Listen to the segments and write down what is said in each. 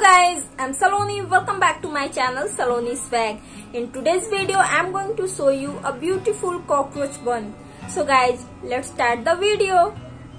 guys, I'm Saloni. Welcome back to my channel Saloni Swag. In today's video, I'm going to show you a beautiful cockroach bun. So guys, let's start the video.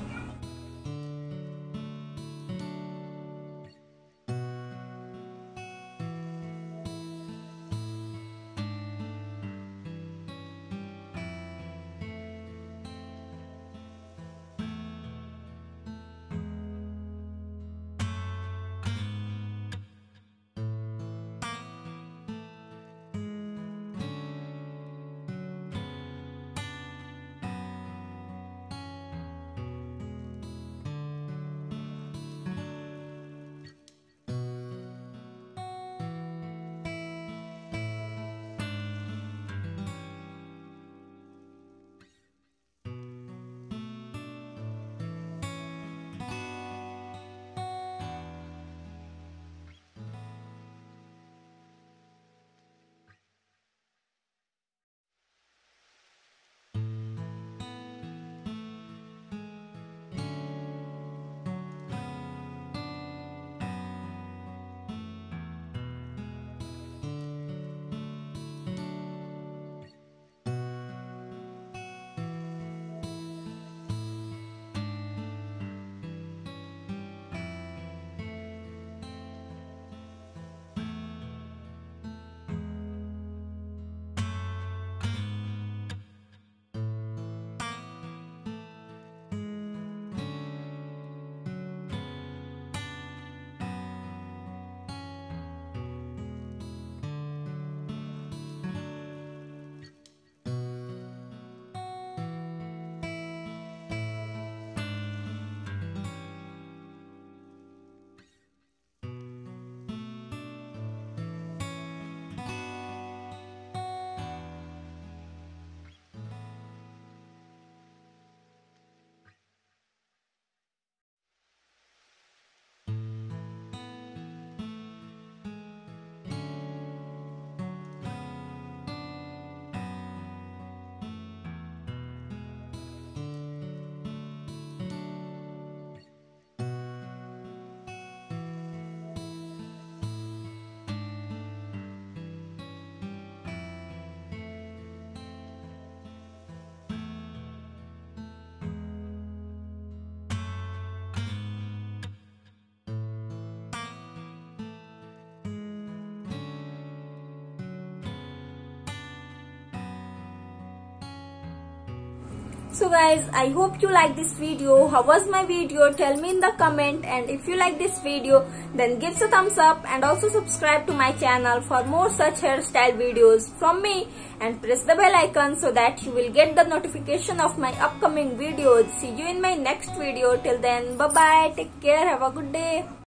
So guys, I hope you like this video. How was my video? Tell me in the comment, and if you like this video, then give a thumbs up and also subscribe to my channel for more such hairstyle videos from me, and press the bell icon so that you will get the notification of my upcoming videos. See you in my next video. Till then, bye bye, take care, have a good day.